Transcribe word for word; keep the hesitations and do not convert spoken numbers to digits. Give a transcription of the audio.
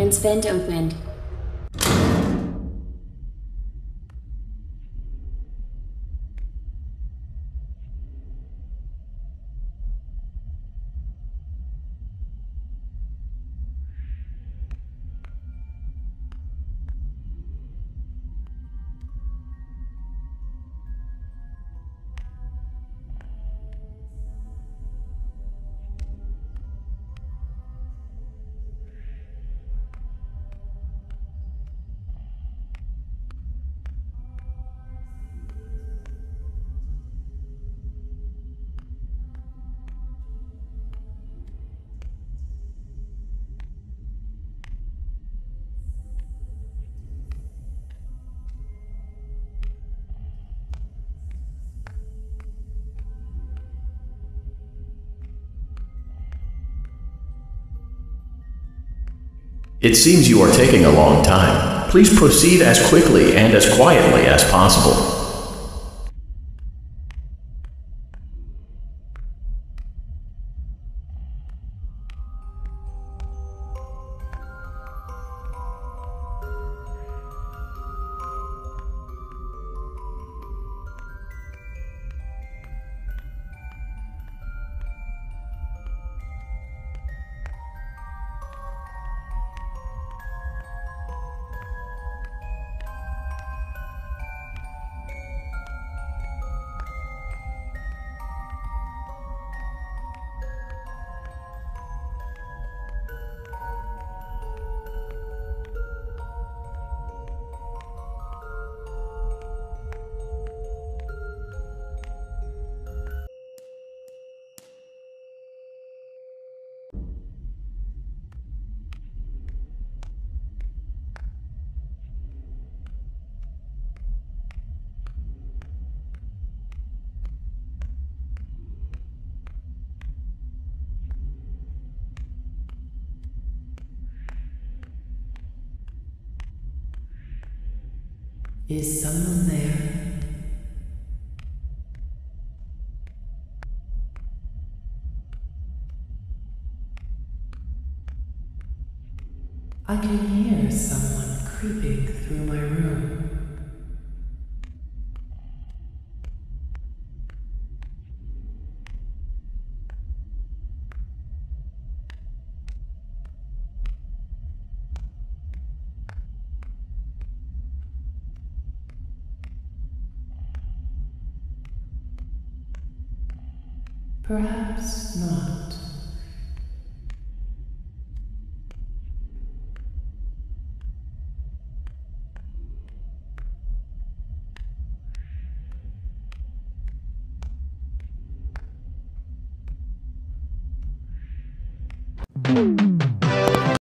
maintenance vent opened. It seems you are taking a long time. Please proceed as quickly and as quietly as possible. Is someone there? I can hear someone creeping through my room. Perhaps not. Mm-hmm.